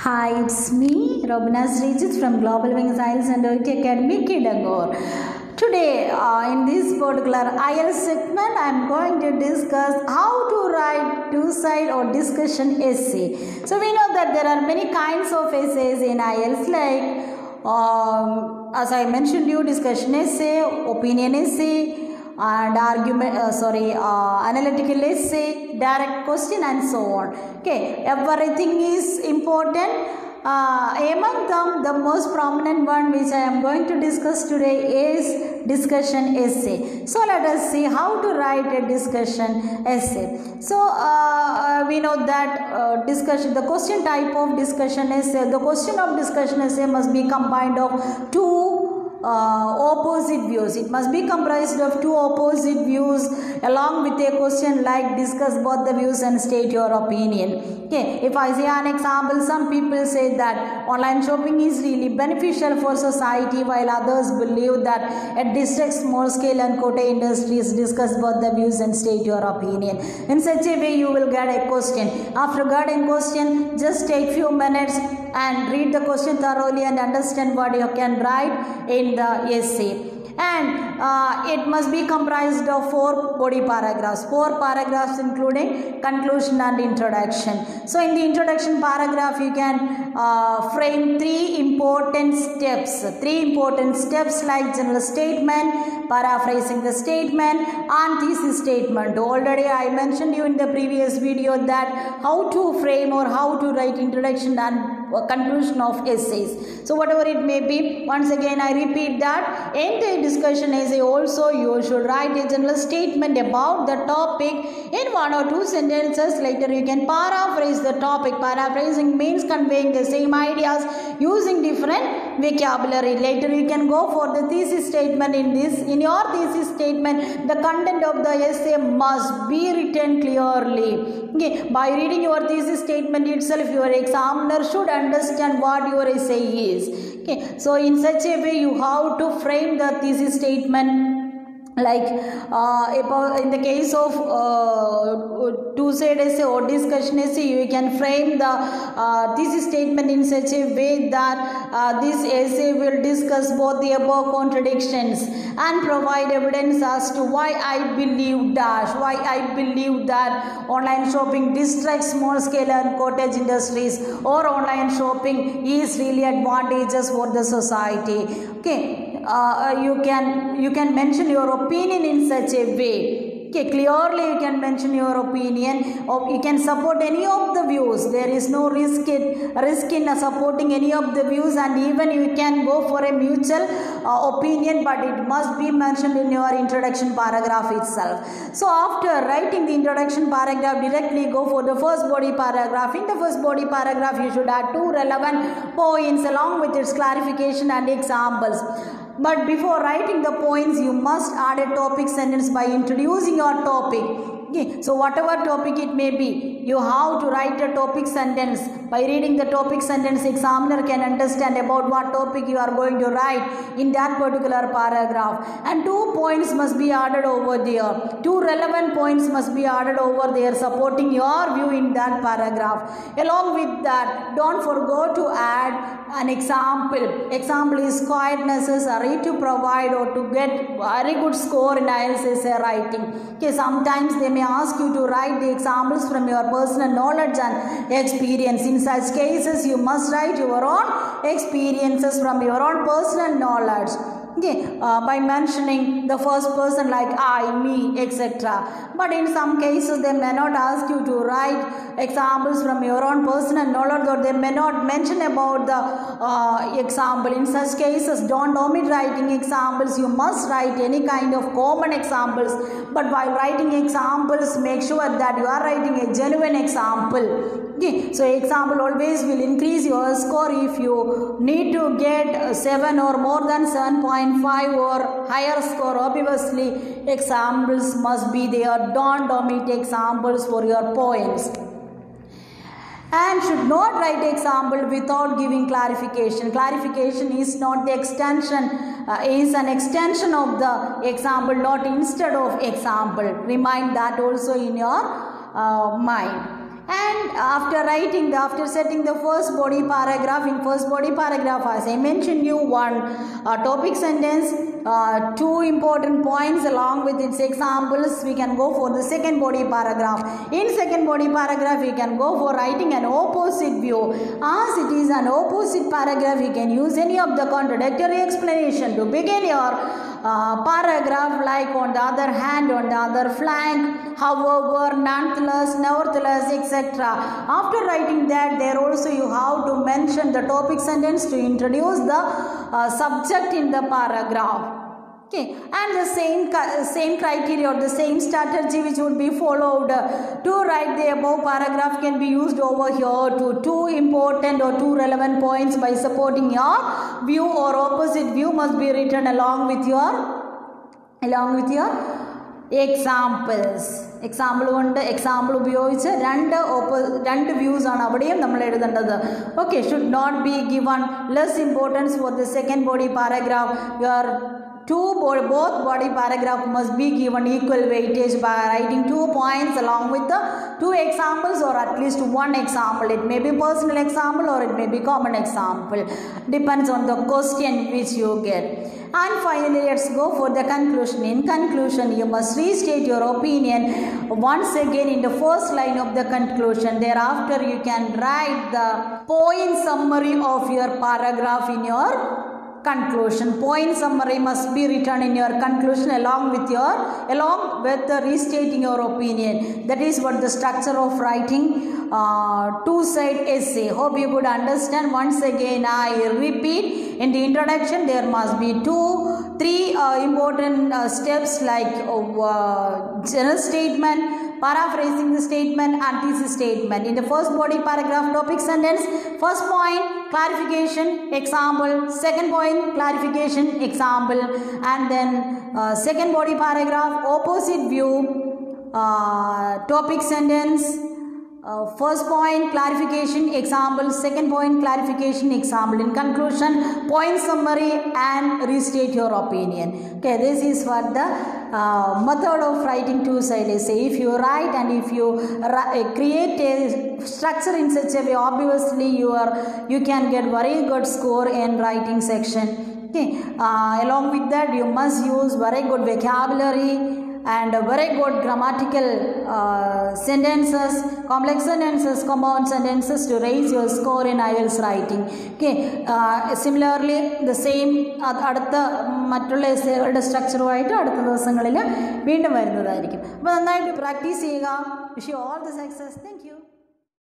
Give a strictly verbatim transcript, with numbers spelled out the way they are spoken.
Hi, it's me, Robina Srijit from Global Wings I E L T S and O I T Academy, Kidangur. Today, uh, in this particular I E L T S segment, I am going to discuss how to write two-side or discussion essay. So, we know that there are many kinds of essays in I E L T S, like, um, as I mentioned you, discussion essay, opinion essay, and argument uh, sorry uh, analytical essay, direct question, and so on. Okay, everything is important. Uh, among them, the most prominent one which I am going to discuss today is discussion essay. So let us see how to write a discussion essay. So uh, we know that uh, discussion, the question type of discussion essay, the question of discussion essay must be combined of two Uh, opposite views. It must be comprised of two opposite views along with a question like discuss both the views and state your opinion. Okay, if I say an example, some people say that online shopping is really beneficial for society, while others believe that at district, small scale and quota industries, discuss both the views and state your opinion. In such a way, you will get a question. After getting question, just take few minutes and read the question thoroughly and understand what you can write in the essay. And uh, it must be comprised of four body paragraphs, four paragraphs including conclusion and introduction. So in the introduction paragraph, you can uh, frame three important steps, three important steps like general statement, paraphrasing the statement, and thesis statement. Already I mentioned you in the previous video that how to frame or how to write introduction and conclusion of essays. So whatever it may be, once again I repeat that in the discussion essay also you should write a general statement about the topic in one or two sentences. Later you can paraphrase the topic. Paraphrasing means conveying the same ideas using different vocabulary. Later you can go for the thesis statement. In this, in your thesis statement, the content of the essay must be written clearly. Okay, by reading your thesis statement itself, your examiner should understand what your essay is. Okay, so in such a way you have to frame the thesis statement. Like uh, in the case of uh, two-side essay or discussion essay, you can frame the uh, thesis statement in such a way that uh, this essay will discuss both the above contradictions and provide evidence as to why I believe dash, why I believe that online shopping distracts small scale and cottage industries, or online shopping is really advantageous for the society. Okay. Uh, you can you can mention your opinion in such a way. Okay, clearly you can mention your opinion, or you can support any of the views. There is no risk in, risk in supporting any of the views, and even you can go for a mutual uh, opinion, but it must be mentioned in your introduction paragraph itself. So after writing the introduction paragraph, directly go for the first body paragraph. In the first body paragraph, you should add two relevant points along with its clarification and examples. But before writing the points, you must add a topic sentence by introducing your topic. Okay. So whatever topic it may be, you have to write a topic sentence. By reading the topic sentence, examiner can understand about what topic you are going to write in that particular paragraph. And two points must be added over there. Two relevant points must be added over there supporting your view in that paragraph. Along with that, don't forget to add an example. Example is quite necessary to provide or to get very good score in I E L T S essay writing. Okay, sometimes they may ask you to write the examples from your personal knowledge and experience. In such cases, you must write your own experiences from your own personal knowledge. Okay, uh, by mentioning the first person like I, me, et cetera. But in some cases, they may not ask you to write examples from your own personal knowledge, or they may not mention about the uh, example. In such cases, don't omit writing examples. You must write any kind of common examples. But while writing examples, make sure that you are writing a genuine example. Okay, so example always will increase your score. If you need to get seven or more than seven point five or higher score, obviously examples must be there. Don't omit examples for your points. And should not write example without giving clarification. Clarification is not the extension, uh, is an extension of the example, not instead of example. Remind that also in your uh, mind. And after writing, the, after setting the first body paragraph, in first body paragraph, as I mentioned you, one uh, topic sentence, uh, two important points along with its examples. We can go for the second body paragraph. In second body paragraph, we can go for writing an opposite view. As it is an opposite paragraph, you can use any of the contradictory explanation to begin your uh, paragraph, like on the other hand, on the other flank, however, nonetheless, nevertheless, et cetera. After writing that, there also you have to mention the topic sentence to introduce the uh, subject in the paragraph. Okay, and the same same criteria or the same strategy which would be followed uh, to write the above paragraph can be used over here to two important or two relevant points by supporting your view or opposite view must be written along with your along with your examples. Example കൊണ്ട് example ഉപയോഗിച്ച് രണ്ട് രണ്ട് views ആണ് അവിടെയും നമ്മൾ എഴുതേണ്ടത്. Okay, should not be given less importance for the second body paragraph. Your two both body paragraph must be given equal weightage by writing two points along with the two examples or at least one example. It may be personal example or it may be common example. Depends on the question which you get. And finally, let's go for the conclusion. In conclusion, you must restate your opinion once again in the first line of the conclusion. Thereafter, you can write the point summary of your paragraph in your conclusion. Point summary must be written in your conclusion along with your along with the restating your opinion. That is what the structure of writing uh, two-side essay. Hope you could understand. Once again, I repeat. In the introduction, there must be two, three uh, important uh, steps like uh, general statement, paraphrasing the statement, and thesis statement. In the first body paragraph, topic sentence, first point, clarification, example, second point, clarification, example, and then uh, second body paragraph, opposite view, uh, topic sentence, Uh, first point, clarification, example, second point, clarification, example. In conclusion, point summary and restate your opinion. Okay, this is what the uh, method of writing two-side essay. If you write and if you create a structure in such a way, obviously you are you can get very good score in writing section. Okay, uh, along with that, you must use very good vocabulary and very good grammatical uh, sentences, complex sentences, compound sentences to raise your score in I E L T S writing. Okay, uh, similarly the same അടുത്ത മറ്റുള്ള എസ്സേകളുടെ സ്ട്രക്ചറുമായിട്ട് അടുത്ത ദിവസങ്ങളിൽ വീണ്ടും വരുന്നതായിരിക്കും. അപ്പോൾ നന്നായിട്ട് practice ചെയ്യുക. Wish you all the success. Thank U.